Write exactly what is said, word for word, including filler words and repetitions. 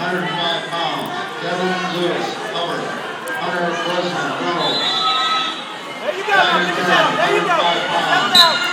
one hundred five pounds, Devin Lewis, cover. Hunter Grossman, girls. There you go, there you go, there you go. Settle down.